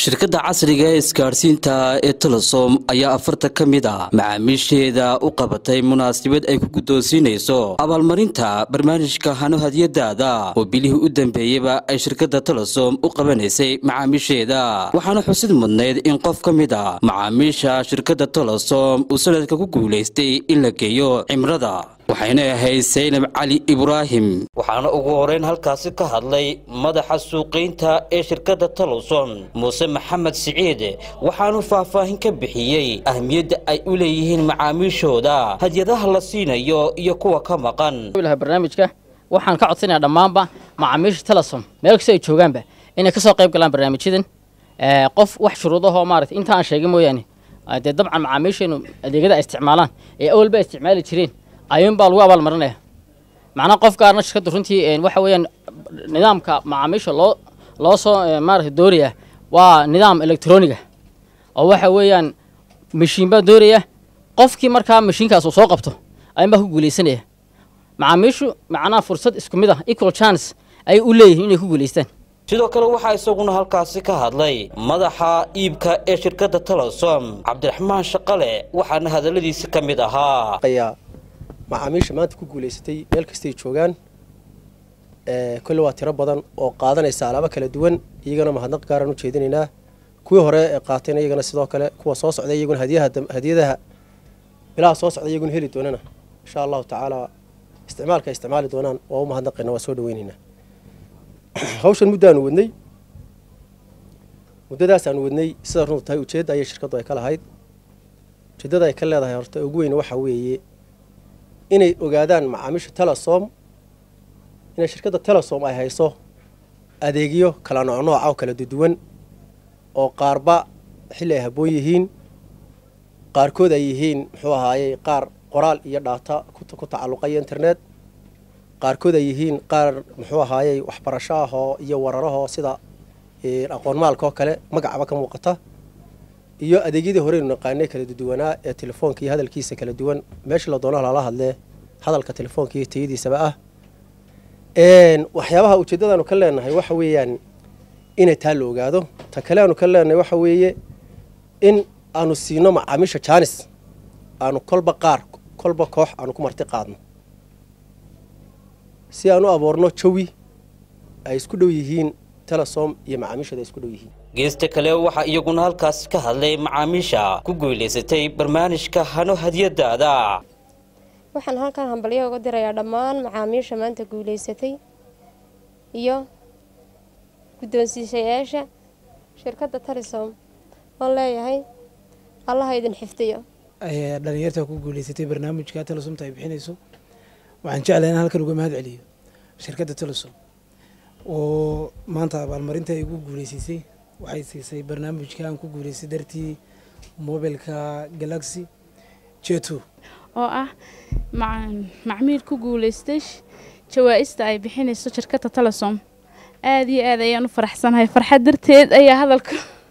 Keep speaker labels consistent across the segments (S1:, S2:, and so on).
S1: shirkadda casriga ee isgaarsiinta ee Telesom ayaa afarta ka mid ah macaamiisheeda u qabatay munaasabad ay ku guddoonsiinayso abaalmarinta barnaamijka Hano Hadiyadaada oo bilihii u dambeeyayba ay shirkadda Telesom u qabanaysay macaamiisheeda waxaana xusid mudnayd in qof ka mid ah macaamiisha shirkadda Telesom uu sanadka ku guuleystay in la geeyo cimrada waxayna ahayd Saynab Cali Ibrahim waxaana ugu horeyn halkaasi ka hadlay madaxa suuqeynta ee shirkadda Telesom Muuse Maxamed Siciid waxaanu faahfaahin ka bixiyay ahmiyadda ay u leeyihiin macaamiishooda hadiyadaha la siinayo iyo kuwa ka maqan
S2: barnaamijka waxaan ka codsanayaa dhamaanba macaamiisha Telesom meel kasta ay joogaanba inay ka soo qayb galaan barnaamijyadan qof wax shuruudaha maaragtay inta aan sheegay mooyaane dabcan macaamiisheenu adeegyada ay isticmaalaan ee awalba isticmaali jireen ayuun baa lagu abaalmarinaya macnaha qof gaarna shirkadda runtii waxa weeyaan nidaamka macaamiisha loo soo maaragtay dooraya waa nidaam elektrooniga oo waxa weeyaan mashiin baa dooraya qofkii markaa mashiinkaas uu soo qabto ayuun baa ku guuleysanaya macaamiishu macnaha fursad isku mid ah equal chance ay u leeyihiin inay ku guuleystaan
S1: sidoo kale waxa isaguna halkaasi ka hadlay madaxa iibka ee shirkadda Telesom Cabdiraxmaan Shaqale waxaana hadaladiisa ka mid ahaa
S3: macaamiisha maanta ku guuleysatay meel kasta ay joogaan kulli waa tiro badan oo qaadanaysa alaabo kala duwan iyagana mahadnaq gaaran u jeedinaynaa kuwii hore ee qaatayna iyagana sidoo kale kuwa soo socday iyaguna hadiyadaha bilaha soo socday iyaguna heli doonana insha Allah taala isticmaali doonaan waa u mahadnaqayna waa soo dhaweynaynaa hawshan muddadaas aan wadnay sida runtu tahay ujeedada ay shirkaddu ay ka lahayd ujeedada ay ka leedahay horta ugu weyn waxa weeye inay ogaadaan macaamiisha Telesom inay shirkadda Telesom ay hayso adeegyo kala nooc oo kala duwan oo qaarba xilli ay haboon yihiin qaarkood ay yihiin muxuu ahaayay qaar qoraal iyo data ku tacalluqay internet qaarkood ay yihiin qaar muxuu ahaayay waxbarasho ah iyo wararaha sida aqoon maalka kale magacaba ka muuqata iyo adeegyada hore inuu naqaanay kala duwanaa ee telefoonka iyo hadalkiisa kala duwan meesha la doono la hadlee hadalka telefoonka iyo tayadiisaba ah waxyaabaha ujeedadanu ka leenahay waxa weeyaan inay taa la ogaado ta kale aanu ka leenahay waxa weeye in aanu siino macaamiisha chance aanu kolba koox aanu ku marti qaadno si aanu abuurno jawi ay isku dhow yihiin Telesom iyo macaamiishada isku dhow yihiin
S1: geesta kale waxa iyaguna halkaas ka hadlay macaamiisha ku guuleysatay barnaamijka Hano Hadiyadaada
S4: waxaan halkaan hambalyo uga dirayaa dhammaan macaamiisha maanta guuleysatay iyo guddoonsiisayaasha shirkadda Telesom oo leeyahay Allah idin xifdiyo
S5: dhalinyarta ku guuleysatay barnaamijka Telesom ay bixinayso waxaan jeclahay in halkan uga mahad celiyo shirkadda Telesom oo maanta abaalmarinta ay ugu guuleysay waxay siisay barnaamijkan ku guuleysay dartii mobilka Galaxy J2
S6: oo ah macmiil ku guuleystay jawaa'ista ay bixinayso shirkadda Telesom aad iyo aad ayaan u faraxsanahay farxad darteed ayaa hadalka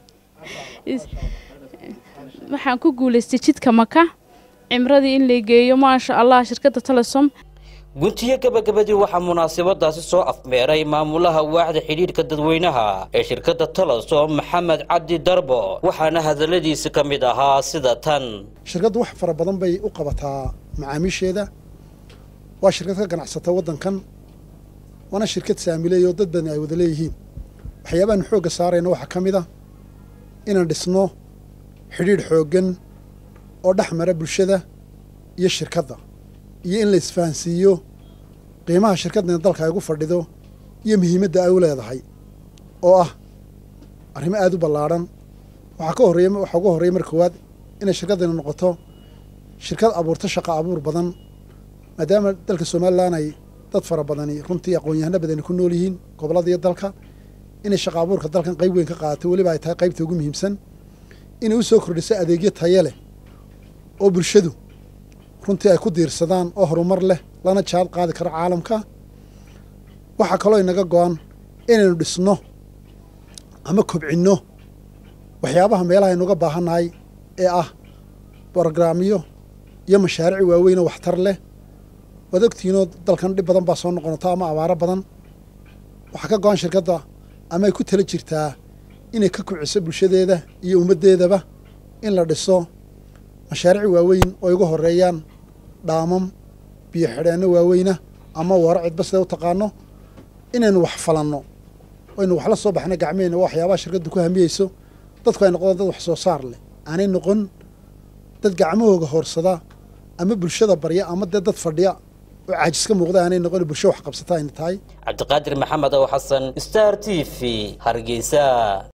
S6: waxaan ku guuleystay jidka Maka cimradii in la geeyo ma sha Allah shirkadda Telesom
S1: guntiga gabagabadii waxa munaasabadaasi soo afmeeray maamulaha waaxda xiriirka dadweynaha ee shirkadda Telesom Maxamed Cabdi Darbo waxaana hadaladiisa ka mid ahaa sida tan
S7: shirkaddu wax fara badan bay u qabataa macaamiisheeda waa shirkad ka ganacsata wadankan wana shirkad saamileeyo dad badan ay wada leeyihiin waxyaabahan xooga saarayna waxa ka mid ah inaan dhisno xiriir xoogan oo dhaxmara bulshada iyo shirkadda iyo in la isfahansiiyo qiimaha shirkadda dalka ay ugu fadhido iyo muhiimadda ay u leedahay oo ah arrimo aad u ballaaran waxa ugu horeeya marka koowaad inay shirkaddani noqoto shirkad abuurta shaqo abuur badan maadaama dalka Soomaaliland ay dad fara badani runtii aqoon-yahano badani ku nool yihiin gobollada iyo dalka inay shaqo abuurka dalkan qayb weyn ka qaadato waliba ay tahay qaybta ugu muhiimsan inay u soo kordhiso adeegyo tayo leh oo bulshadu runtii ay ku diirsadaan oo horumar leh lana jaad qaadi karo caalamka waxa kale oo inaga go'an inaynu dhisno ama kobcinno waxyaabaha meelaha aynu uga baahannahay ee ah barnaamijyo iyo mashaariic waaweyn oo waxtar leh wadagtiino dalkan dhib badan baa soo noqonata ama abaaro badan waxa ka go'an shirkadda ama ay ku tala jirtaa inay ka kiciso bulshadeeda iyo ummaddeedaba in la dhiso mashaariic waaweyn oo igu horeeyaan dhaamam biyo xidheenno waaweyna ama waara cidba sida u taqaano inaynu wax falanno aynu wax la soo baxna gacmeena waxyaabaha shirkaddu ku hamiyeyso dadku ay noqdaan dad wax soo saar leh aanay noqon dad gacmahooga hoorsada ama bulshada barya ama dad fadhiya oo caajis ka muuqda aanay noqon bulsho wax qabsata ay tahay
S1: Cabdiqaadir Maxamed oo Xasan Star TV Hargeysa.